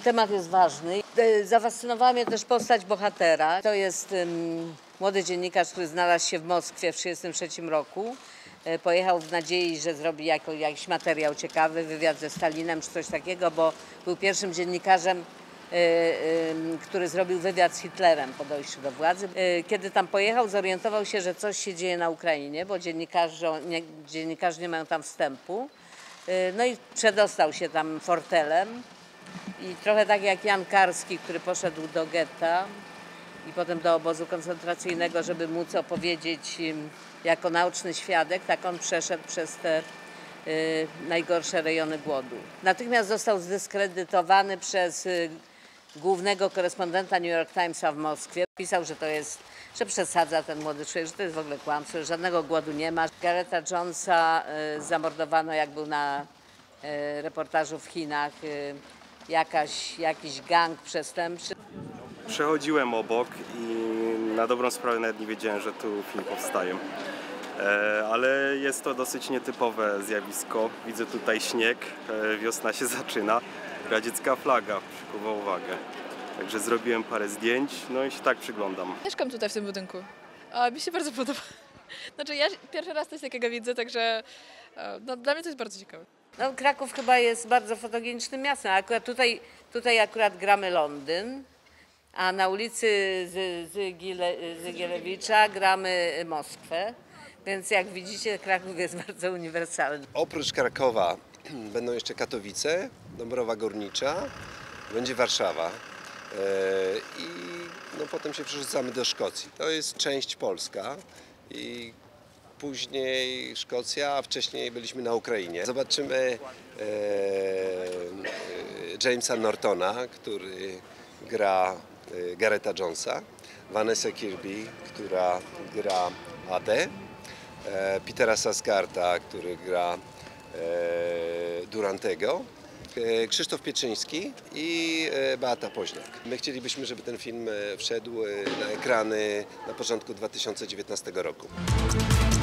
temat jest ważny. Zafascynowała mnie też postać bohatera. To jest młody dziennikarz, który znalazł się w Moskwie w 1933 roku. Pojechał w nadziei, że zrobi jakiś materiał ciekawy, wywiad ze Stalinem czy coś takiego, bo był pierwszym dziennikarzem, który zrobił wywiad z Hitlerem po dojściu do władzy. Kiedy tam pojechał, zorientował się, że coś się dzieje na Ukrainie, bo dziennikarze nie mają tam wstępu. No i przedostał się tam fortelem i trochę tak jak Jan Karski, który poszedł do getta i potem do obozu koncentracyjnego, żeby móc opowiedzieć jako naoczny świadek, tak on przeszedł przez te najgorsze rejony głodu. Natychmiast został zdyskredytowany przez głównego korespondenta New York Timesa w Moskwie. Pisał, że przesadza ten młody człowiek, że to jest w ogóle kłamstwo, że żadnego głodu nie ma. Garretta Jonesa zamordowano, jak był na reportażu w Chinach, jakiś gang przestępczy. Przechodziłem obok i na dobrą sprawę nawet nie wiedziałem, że tu film powstaje. Ale jest to dosyć nietypowe zjawisko. Widzę tutaj śnieg, wiosna się zaczyna. Radziecka flaga przykuwa uwagę. Także zrobiłem parę zdjęć, no i się tak przyglądam. Mieszkam tutaj w tym budynku, a mi się bardzo podoba. Znaczy ja pierwszy raz coś takiego widzę, także no, dla mnie to jest bardzo ciekawe. No, Kraków chyba jest bardzo fotogenicznym miastem. Akurat tutaj akurat gramy Londyn, a na ulicy Zygielewicza gramy Moskwę. Więc jak widzicie, Kraków jest bardzo uniwersalny. Oprócz Krakowa będą jeszcze Katowice, Dąbrowa Górnicza, będzie Warszawa i no, potem się przerzucamy do Szkocji. To jest część polska i później Szkocja, a wcześniej byliśmy na Ukrainie. Zobaczymy Jamesa Nortona, który gra Garretta Jonesa, Vanessa Kirby, która gra Adę, Petera Sarsgaarda, który gra Durantego, Krzysztof Pieczyński i Beata Poźniak. My chcielibyśmy, żeby ten film wszedł na ekrany na początku 2019 roku.